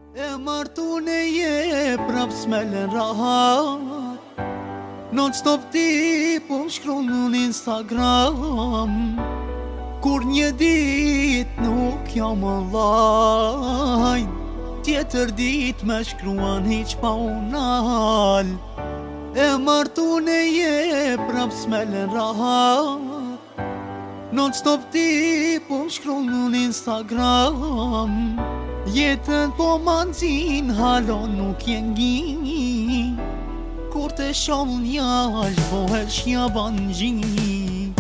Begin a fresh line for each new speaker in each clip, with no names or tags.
E martune je prap s'melen rahat Non stop ti po m'shkruan në Instagram Kur një dit nuk jam online Tjetër dit me shkruan hiq pa unal E martune je prap s'melen rahat Non stop ti po m'shkruan në Instagram Jetën po manzin halon nuk jen gjini Kur të shonë njall vohet shja ban gjini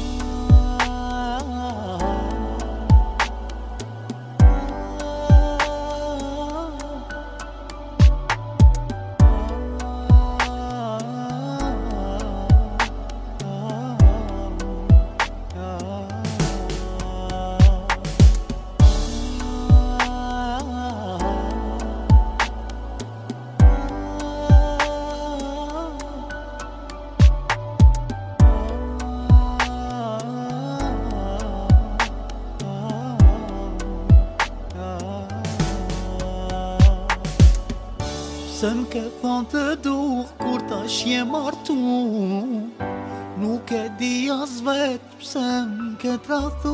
Se m'ke thonë të duh kur tash je martu Nuk e di as vet pse m'ke tradhu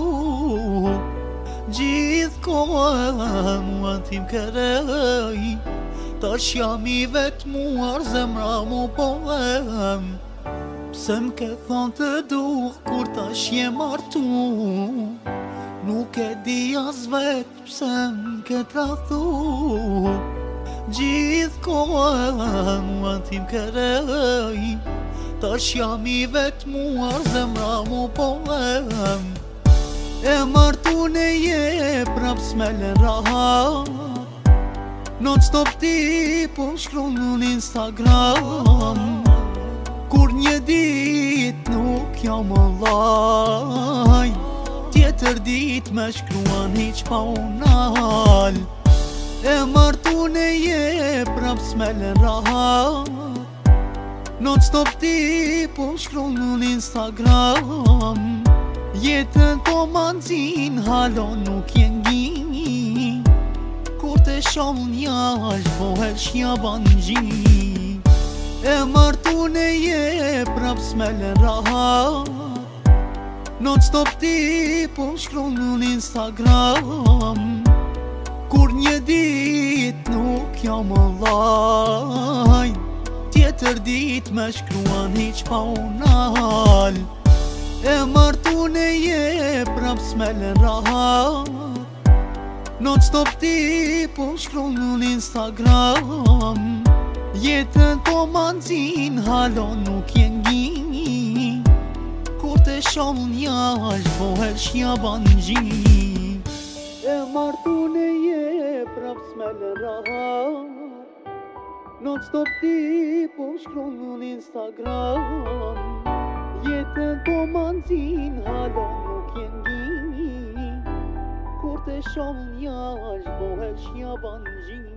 Gjithë kohë mua ti m'kërej Tash jam I vetmuar zemra mu pohem Pse m'ke thonë të duh kur tash je martu Nuk e di as vet pse m'ke tradhu Gjithë kohë mua ti m'kërej Tash jam I vetmuar zemra mu pohem E martune je prap s'melen rahat Non stop ti po m'shkruan në Instagram Kur një dit nuk jam online Tjetër dit me shkruan hiq pa unal E martune je prap s'melen rahat Non stop ti po m'shkruan në Instagram Jetën po manzin halon nuk jen gjini Kur të shonë njall vohet shja ban gjini E martune je prap s'melen rahat Non stop ti po m'shkruan në Instagram Kur një dit nuk jam online Tjetër dit me shkruan hiq pa unal E martune je prap s'melen rahat Non stop ti po m'shkruan në Instagram Jetën po manzin halon nuk jen gjini Kur të shonë njall vohet shja ban gjini E martune je prap s'melen rahat Non stop ti po m'shkruan në Instagram Jetën po manzin halon nuk jen gjini Kur të shonë njall vohet shja ban gjini